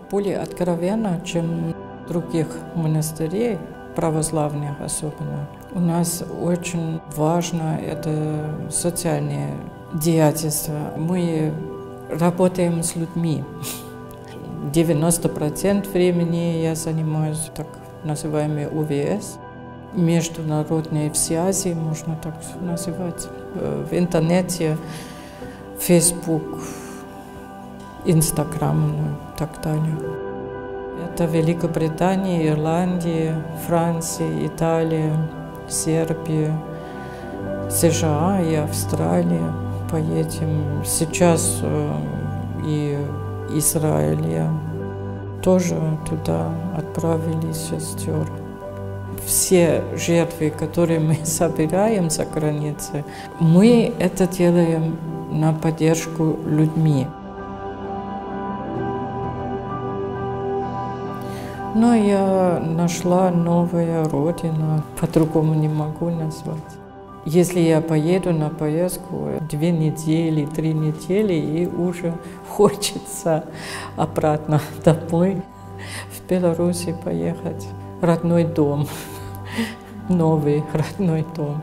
более откровенно, чем других монастырей, православных особенно. У нас очень важно это социальное деятельство. Мы работаем с людьми. 90% времени я занимаюсь так называемыми ОВС. Международные связи, можно так называть. В интернете, Facebook, Instagram и так далее. Это Великобритания, Ирландия, Франция, Италия, Сербия, США и Австралия. Поедем сейчас и Израиль. Тоже туда отправили сестер. Все жертвы, которые мы собираем за границей, мы это делаем на поддержку людьми. Но я нашла новую родину, по-другому не могу назвать. Если я поеду на поездку 2 недели, 3 недели, и уже хочется обратно домой, в Беларусь поехать. Родной дом, новый родной дом.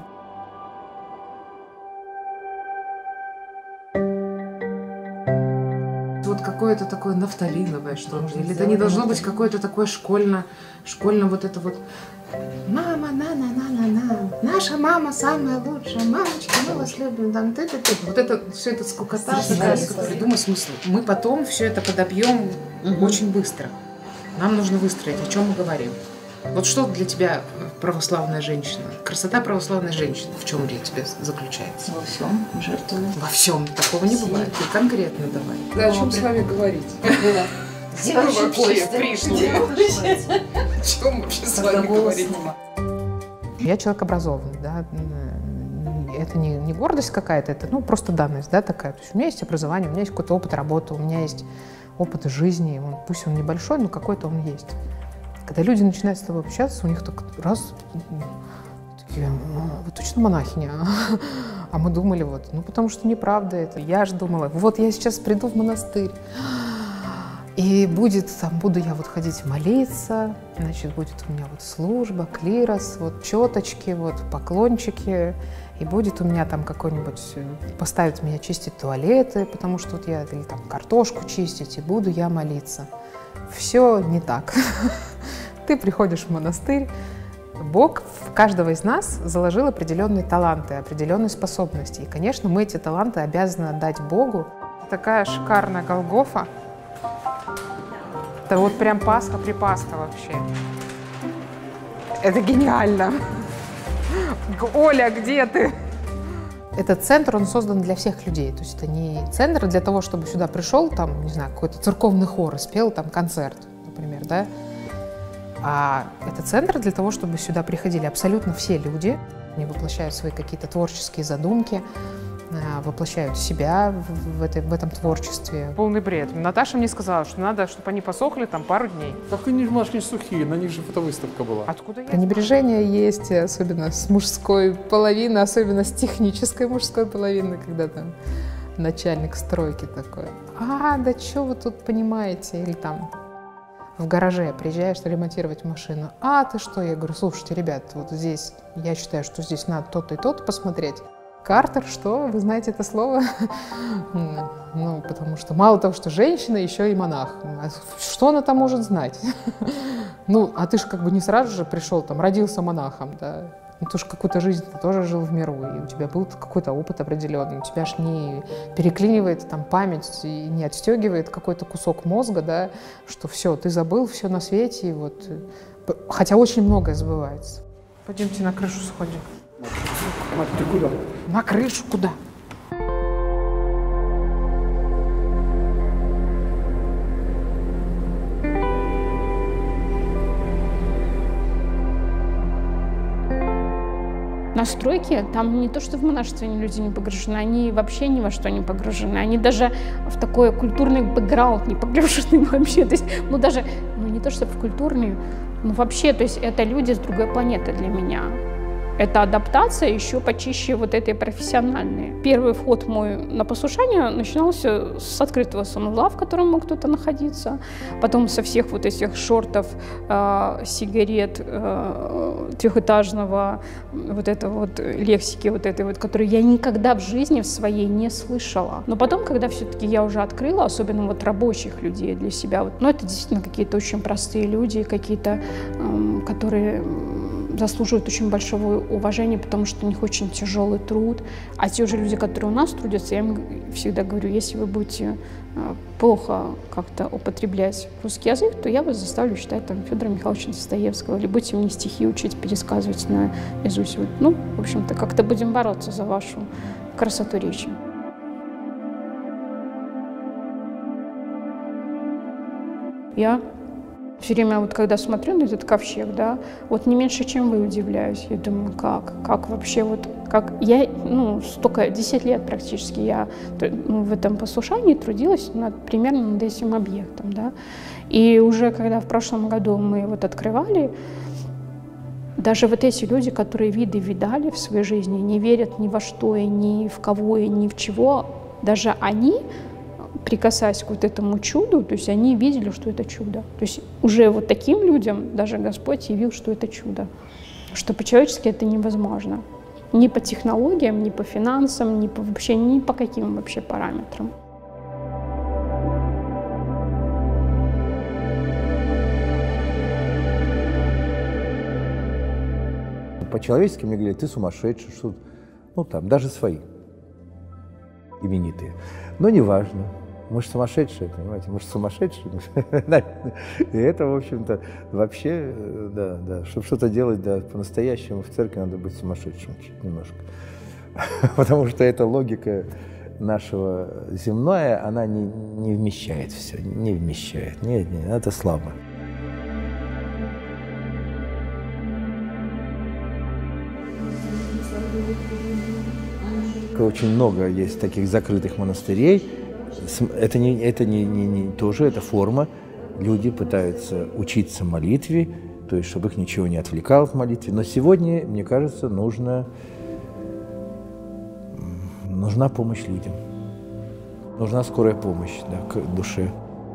Вот какое-то такое нафталиновое что-то, или это не должно быть какое-то такое школьно вот это вот «Мама, на-на-на-на-на, наша мама самая лучшая, мамочка, мы вас любим», там, ты-ты-ты. Вот это, все это скукота, придумай смысл. Мы потом все это подобьем очень быстро. Нам нужно выстроить, о чем мы говорим. Вот что для тебя православная женщина? Красота православной женщины в чем для тебя заключается? Во всем жертвую. Во всем. Такого не бывает. Ты конкретно давай. Да, о чем с вами говорить? Где вы вообще пришли? О чем вообще с вами говорить? Я человек образованный, да. Это не гордость какая-то, это просто данность, да, такая. То есть у меня есть образование, у меня есть какой-то опыт работы, у меня есть опыт жизни. Пусть он небольшой, но какой-то он есть. Когда люди начинают с тобой общаться, у них так раз, такие, вы точно монахиня? А мы думали, потому что неправда это. Я же думала, я сейчас приду в монастырь, и буду я ходить молиться, значит, будет у меня служба, клирос, четочки, поклончики, и будет у меня там какой-нибудь, поставят меня чистить туалеты, потому что или там картошку чистить, и буду я молиться. Все не так. Ты приходишь в монастырь, Бог в каждого из нас заложил определенные таланты, определенные способности. И, конечно, мы эти таланты обязаны отдать Богу. Такая шикарная Голгофа. Это прям Пасха-припасха вообще. Это гениально. Оля, где ты? Этот центр, он создан для всех людей. То есть это не центр для того, чтобы сюда пришел, не знаю, какой-то церковный хор и спел концерт, например, да? А это центр для того, чтобы сюда приходили абсолютно все люди. Они воплощают свои какие-то творческие задумки, воплощают себя в этом творчестве. Полный бред. Наташа мне сказала, что надо, чтобы они посохли пару дней. Так они же не сухие, на них же фотовыставка была. Откуда я? Пренебрежение есть, особенно с мужской половины, особенно с технической мужской половины, когда там начальник стройки такой. Да что вы тут понимаете? Или там в гараже приезжаешь ремонтировать машину. Ты что? Я говорю, слушайте, ребят, здесь, я считаю, что здесь надо то-то и то-то посмотреть. Картер, что? Вы знаете это слово? Потому что мало того, что женщина, еще и монах. Что она там может знать? Ты же не сразу же пришел, родился монахом, да? Ты же какую-то жизнь ты тоже жил в миру, и у тебя был какой-то опыт определенный. У тебя ж не переклинивает память и не отстегивает какой-то кусок мозга, да, что все, ты забыл все на свете, и хотя очень многое забывается. Пойдемте на крышу сходим. Мать, ты куда? На крышу куда? На стройке там не то, что в монашестве люди не погружены, они вообще ни во что не погружены. Они даже в такой культурный бэкграунд не погружены вообще. То есть, даже, не то, что в культурный, вообще, то есть это люди с другой планеты для меня. Эта адаптация еще почище вот этой профессиональной. Первый вход мой на послушание начинался с открытого санузла, в котором мог кто-то находиться, потом со всех вот этих шортов, сигарет, трехэтажного, вот это вот лексики, вот этой вот, которую я никогда в жизни в своей не слышала. Но потом, когда все-таки я уже открыла, особенно вот рабочих людей для себя, вот, ну, это действительно какие-то очень простые люди, какие-то, которые заслуживают очень большого уважения, потому что у них очень тяжелый труд. А те же люди, которые у нас трудятся, я им всегда говорю, если вы будете плохо как-то употреблять русский язык, то я вас заставлю читать там Федора Михайловича Достоевского, или будете мне стихи учить, пересказывать наизусть. Ну, в общем-то, как-то будем бороться за вашу красоту речи. Я все время, вот когда смотрю на этот ковчег, да, вот не меньше, чем вы, удивляюсь. Я думаю, как вообще, вот, как я, ну, столько, 10 лет практически я в этом послушании трудилась примерно над этим объектом, да. И уже когда в прошлом году мы вот открывали, даже вот эти люди, которые виды видали в своей жизни, не верят ни во что, и ни в кого, и ни в чего, даже они, прикасаясь к вот этому чуду, то есть они видели, что это чудо. То есть уже вот таким людям даже Господь явил, что это чудо, что по-человечески это невозможно. Ни по технологиям, ни по финансам, вообще ни по каким вообще параметрам. По-человечески мне говорят, ты сумасшедший, что, ну там, даже свои именитые. Но неважно. Мы же сумасшедшие, понимаете, мы же сумасшедшие. И это, в общем-то, вообще, да, чтобы что-то делать, да, по-настоящему в церкви надо быть сумасшедшим немножко. Потому что эта логика нашего земная, она не вмещает все, не вмещает. Нет, это слабо. Очень много есть таких закрытых монастырей. Это не тоже, это форма. Люди пытаются учиться молитве, то есть чтобы их ничего не отвлекало в молитве. Но сегодня, мне кажется, нужна помощь людям. Нужна скорая помощь, да, к душе.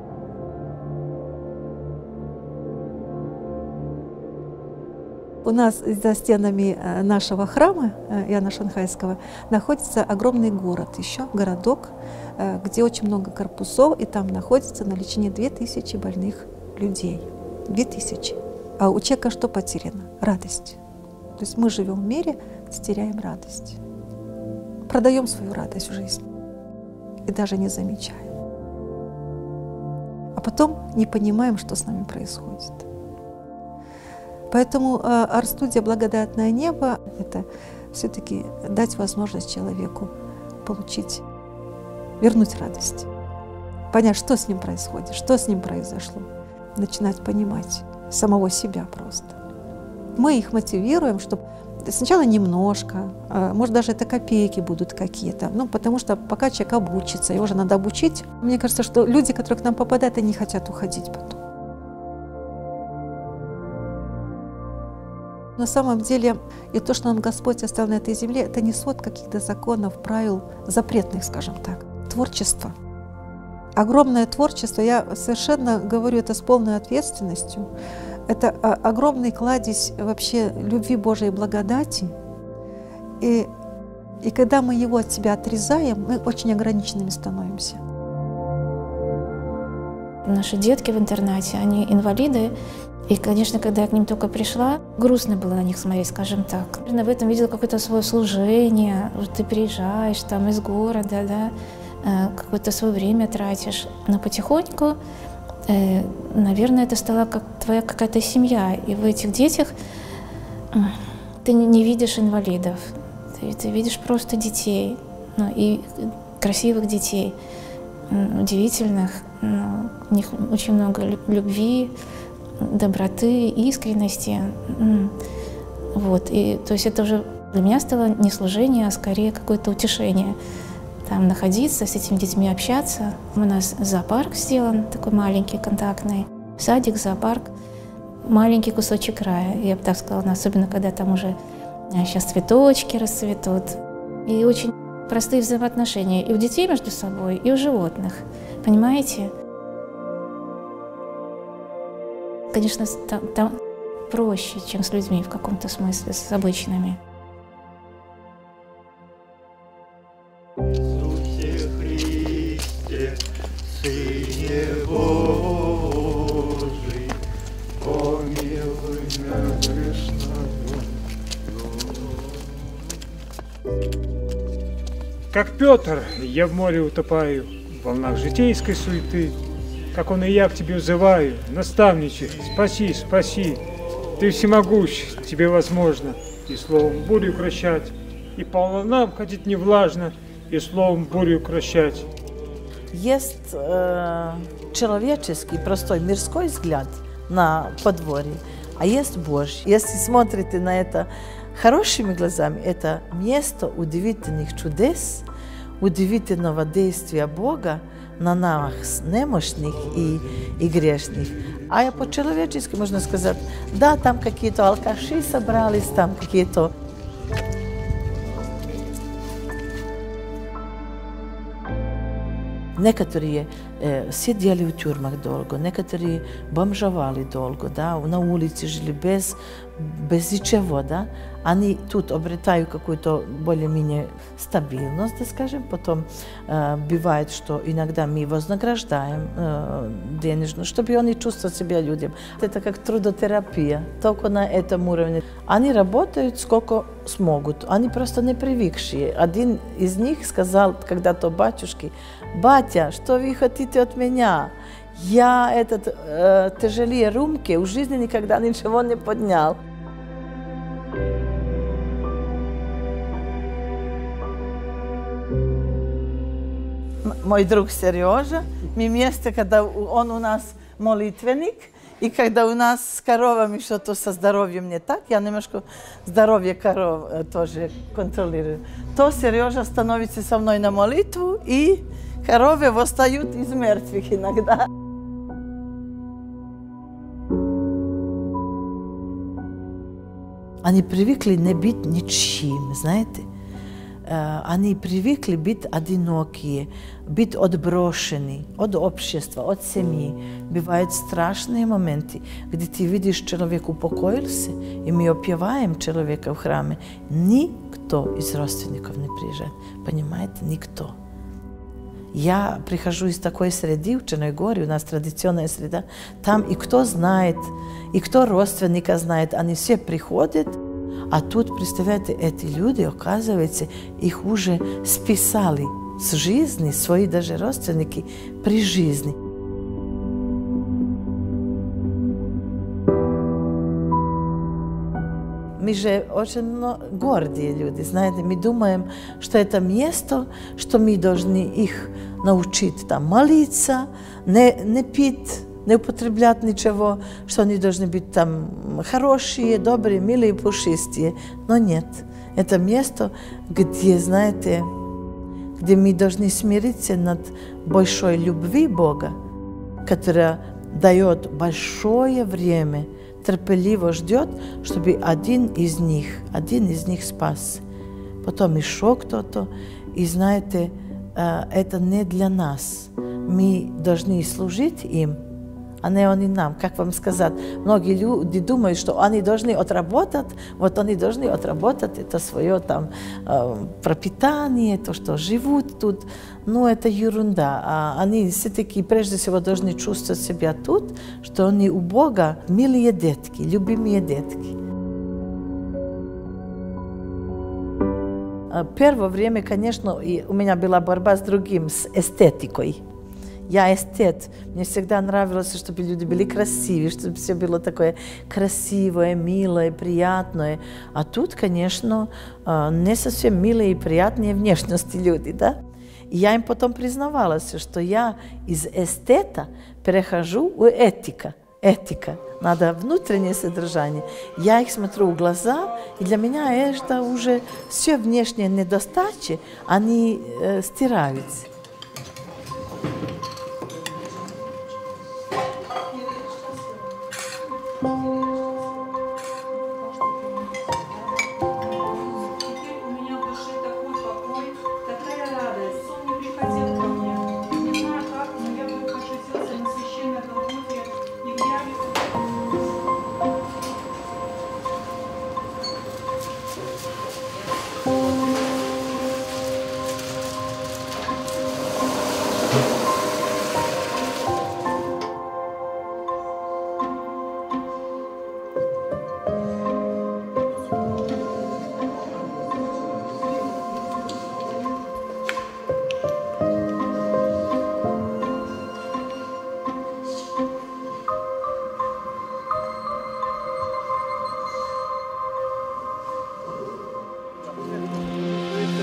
У нас за стенами нашего храма Иоанна Шанхайского находится огромный город, еще городок, где очень много корпусов, и там находится на лечении 2000 больных людей. 2000. А у человека что потеряно? Радость. То есть мы живем в мире, где теряем радость. Продаем свою радость в жизнь и даже не замечаем. А потом не понимаем, что с нами происходит. Поэтому арт-студия «Благодатное небо» — это все-таки дать возможность человеку получить, вернуть радость, понять, что с ним происходит, что с ним произошло, начинать понимать самого себя просто. Мы их мотивируем, чтобы сначала немножко, может, даже это копейки будут какие-то, ну, потому что пока человек обучится, его же надо обучить. Мне кажется, что люди, которые к нам попадают, они хотят уходить потом. На самом деле, и то, что нам Господь оставил на этой земле, это не свод каких-то законов, правил, запретных, скажем так. Творчество. Огромное творчество, я совершенно говорю это с полной ответственностью. Это огромный кладезь вообще любви Божией благодати. И когда мы его от себя отрезаем, мы очень ограниченными становимся. Наши детки в интернате, они инвалиды. И, конечно, когда я к ним только пришла, грустно было на них смотреть, скажем так. Я в этом видела какое-то свое служение. Вот ты приезжаешь там из города, да, какое-то свое время тратишь. Но потихоньку, наверное, это стала как твоя какая-то семья. И в этих детях ты не видишь инвалидов. Ты видишь просто детей. Ну, и красивых детей, удивительных. У них очень много любви, доброты, искренности. Вот. И, то есть это уже для меня стало не служение, а скорее какое-то утешение. Там находиться, с этими детьми общаться. У нас зоопарк сделан, такой маленький, контактный. Садик, зоопарк. Маленький кусочек рая, я бы так сказала, особенно когда там уже сейчас цветочки расцветут. И очень простые взаимоотношения и у детей между собой, и у животных. Понимаете? Конечно, там проще, чем с людьми в каком-то смысле, с обычными. Иисусе Христе, Сыне Божий, помилуй меня грешного. Как Петр, я в море утопаю, в волнах житейской суеты. Как он и я к тебе взываю, наставниче, спаси, спаси. Ты всемогущ, тебе возможно и словом бурю укращать, и по волнам ходить не влажно, и словом бурю укращать. Есть человеческий, простой, мирской взгляд на подворье, а есть Божий. Если смотрите на это хорошими глазами, это место удивительных чудес, удивительного действия Бога на нас, немощных и грешных. А по-человечески можно сказать, да, там какие-то алкаши собрались, там какие-то... Некоторые сидели в тюрьмах долго, некоторые бомжевали долго, да, на улице жили без ничего, да. Они тут обретают какую-то более-менее стабильность, да, скажем. Потом бывает, что иногда мы вознаграждаем денежно, чтобы они чувствовали себя людям. Это как трудотерапия, только на этом уровне. Они работают сколько смогут, они просто не привыкшие. Один из них сказал когда-то батюшке: «Батя, что вы хотите от меня? Я тяжелее рюмки в жизни никогда ничего не поднял». Мой друг Сережа, мы вместе, когда он у нас молитвенник, и когда у нас с коровами что-то со здоровьем не так, я немножко здоровье коров тоже контролирую, то Сережа становится со мной на молитву, и коровы восстают из мертвых иногда. Они привыкли не быть ничьим, знаете. Они привыкли быть одинокие, быть отброшены от общества, от семьи. Бывают страшные моменты, где ты видишь, человек упокоился, и мы опеваем человека в храме. Никто из родственников не приезжает, понимаете, никто. Я прихожу из такой среды, в Черногории, у нас традиционная среда, там и кто знает, и кто родственника знает, они все приходят. А тут, представляете, эти люди, оказывается, их уже списали с жизни, свои даже родственники при жизни. Мы же очень гордые люди, знаете, мы думаем, что это место, что мы должны их научить там молиться, не пить, не употреблять ничего, что они должны быть там хорошие, добрые, милые, пушистые. Но нет. Это место, где, знаете, где мы должны смириться над большой любви Бога, которая дает большое время, терпеливо ждет, чтобы один из них спас. Потом еще кто-то. И знаете, это не для нас. Мы должны служить им, а не они нам. Как вам сказать, многие люди думают, что они должны отработать, вот они должны отработать это свое там пропитание, то, что живут тут. Но это ерунда. А они все-таки прежде всего должны чувствовать себя тут, что они у Бога милые детки, любимые детки. Первое время, конечно, у меня была борьба с другим, с эстетикой. Я эстет. Мне всегда нравилось, чтобы люди были красивые, чтобы все было такое красивое, милое, приятное. А тут, конечно, не совсем милые и приятные внешности люди, да? И я им потом признавалась, что я из эстета перехожу в этика. Этика. Надо внутреннее содержание. Я их смотрю в глаза, и для меня это уже все внешние недостатки, они стираются.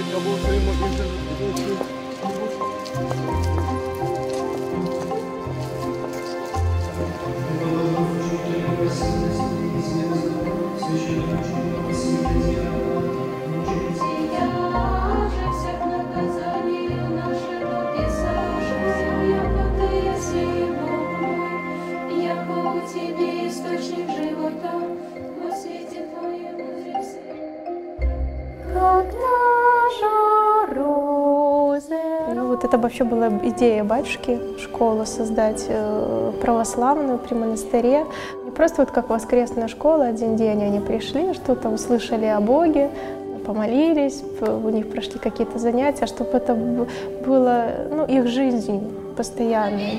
Вот это вообще была идея батюшки, школу создать православную при монастыре. Не просто вот как воскресная школа, один день они пришли, что-то услышали о Боге, помолились, у них прошли какие-то занятия, чтобы это было, ну, их жизнь постоянной.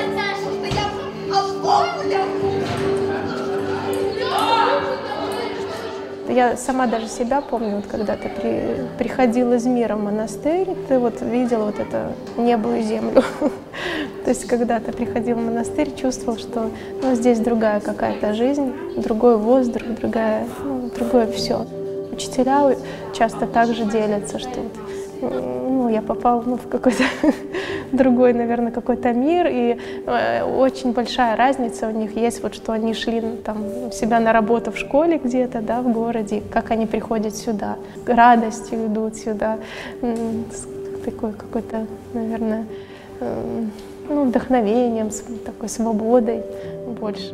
Я сама даже себя помню, вот когда ты приходил из мира в монастырь, ты вот видел вот это небо и землю. То есть когда ты приходил в монастырь, чувствовал, что ну, здесь другая какая-то жизнь, другой воздух, другое все. Учителя часто также делятся, что ну, я попал в какой-то другой, наверное, какой-то мир, и очень большая разница у них есть, вот что они шли там себя на работу в школе где-то, да, в городе, как они приходят сюда, радостью идут сюда, с такой какой-то, наверное, ну, вдохновением, с такой свободой больше.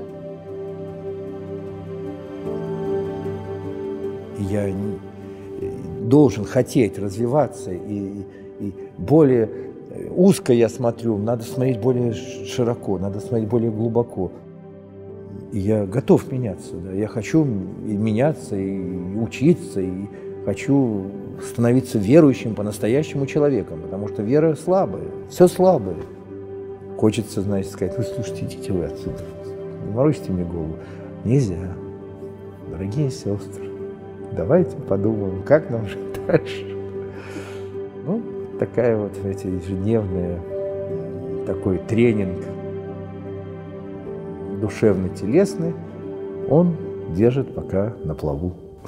Я должен хотеть развиваться, и более узко я смотрю, надо смотреть более широко, надо смотреть более глубоко. И я готов меняться, да. Я хочу и меняться, и учиться, и хочу становиться верующим по-настоящему человеком, потому что вера слабая, все слабое. Хочется, значит, сказать: вы слушайте, идите вы отсюда, не морочьте мне голову. Нельзя. Дорогие сестры, давайте подумаем, как нам жить дальше. Ну, такая вот эти ежедневные, такой тренинг душевно-телесный, он держит пока на плаву.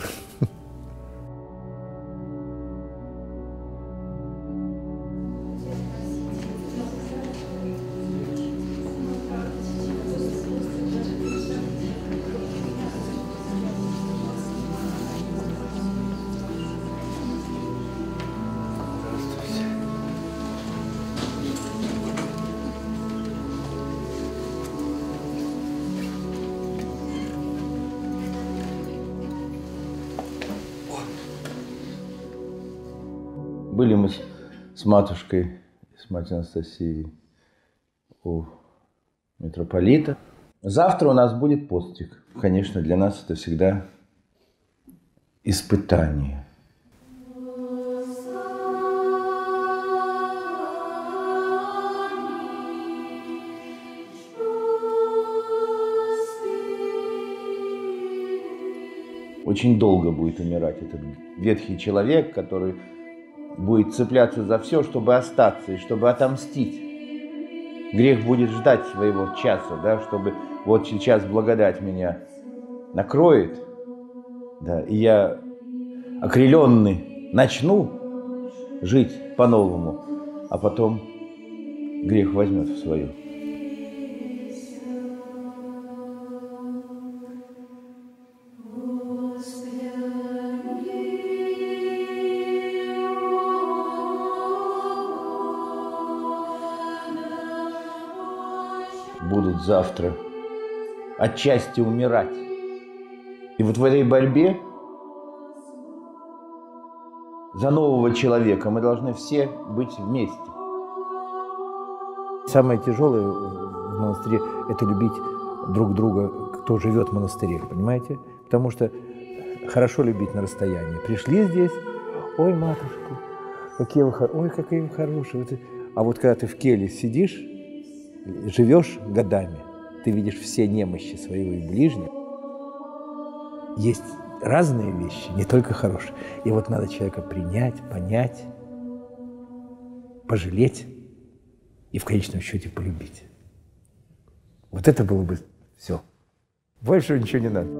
Были мы с матушкой, с матерью Анастасией у митрополита. Завтра у нас будет постик. Конечно, для нас это всегда испытание. Очень долго будет умирать этот ветхий человек, который будет цепляться за все, чтобы остаться и чтобы отомстить. Грех будет ждать своего часа, да, чтобы вот сейчас благодать меня накроет, да, и я, окрыленный, начну жить по-новому, а потом грех возьмет в свое. Будут завтра отчасти умирать. И вот в этой борьбе за нового человека мы должны все быть вместе. Самое тяжелое в монастыре – это любить друг друга, кто живет в монастыре, понимаете? Потому что хорошо любить на расстоянии. Пришли здесь, ой, матушка, какие вы, ой, какие вы хорошие. А вот когда ты в келье сидишь, живешь годами, ты видишь все немощи своего и ближнего. Есть разные вещи, не только хорошие. И вот надо человека принять, понять, пожалеть и в конечном счете полюбить. Вот это было бы все. Больше ничего не надо.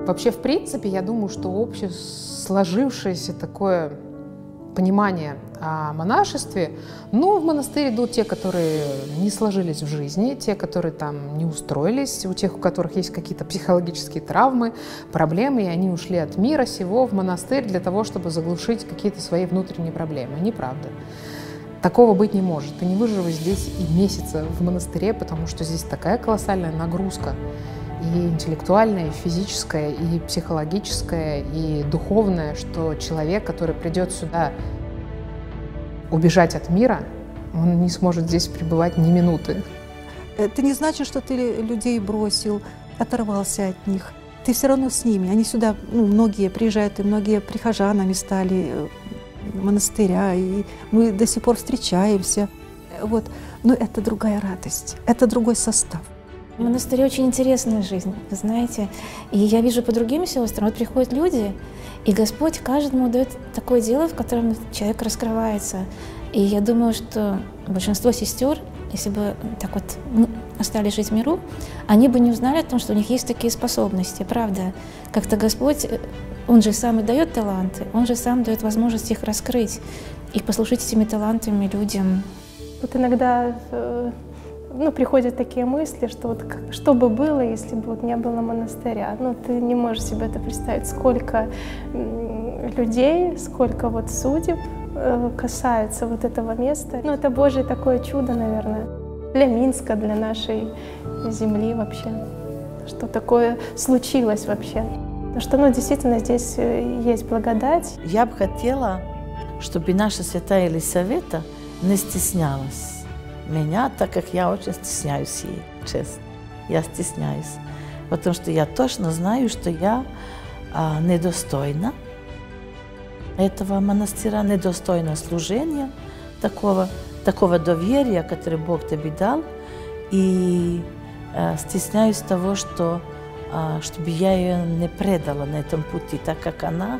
Вообще, в принципе, я думаю, что общее сложившееся такое понимание о монашестве, ну, в монастырь идут те, которые не сложились в жизни, те, которые там не устроились, у тех, у которых есть какие-то психологические травмы, проблемы, и они ушли от мира сего в монастырь для того, чтобы заглушить какие-то свои внутренние проблемы. Неправда. Такого быть не может. Ты не выживешь здесь и месяца в монастыре, потому что здесь такая колоссальная нагрузка, и интеллектуальная, и физическая, и психологическая, и духовная, что человек, который придет сюда убежать от мира, он не сможет здесь пребывать ни минуты. Это не значит, что ты людей бросил, оторвался от них. Ты все равно с ними. Они сюда, ну, многие приезжают, и многие прихожанами стали монастыря, и мы до сих пор встречаемся. Вот. Но это другая радость, это другой состав. В монастыре очень интересная жизнь, вы знаете. И я вижу по другим сестрам, вот приходят люди, и Господь каждому дает такое дело, в котором человек раскрывается. И я думаю, что большинство сестер, если бы так вот остались жить в миру, они бы не узнали о том, что у них есть такие способности, правда. Как-то Господь, Он же сам и дает таланты, Он же сам дает возможность их раскрыть и послужить этими талантами людям. Вот иногда приходят такие мысли, что вот что бы было, если бы вот не было монастыря. Ну, ты не можешь себе это представить, сколько людей, сколько вот судеб касается вот этого места. Ну, это Божье такое чудо, наверное, для Минска, для нашей земли вообще, что такое случилось вообще. Потому что, ну, действительно, здесь есть благодать. Я бы хотела, чтобы наша святая Елисавета не стеснялась меня, так как я очень стесняюсь ей, честно. Я стесняюсь, потому что я точно знаю, что я недостойна этого монастыря, недостойна служения, такого доверия, которое Бог тебе дал, и стесняюсь того, что чтобы я ее не предала на этом пути, так как она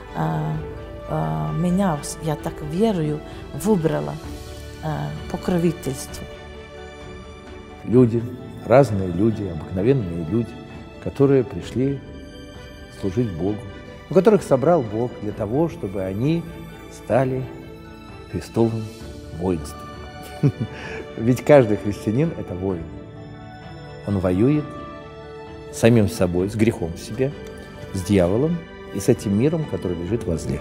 меня, я так верую, выбрала покровительство. Люди, разные люди, обыкновенные люди, которые пришли служить Богу, у которых собрал Бог для того, чтобы они стали Христовым воинством. Ведь каждый христианин – это воин. Он воюет с самим собой, с грехом в себе, с дьяволом и с этим миром, который лежит возле.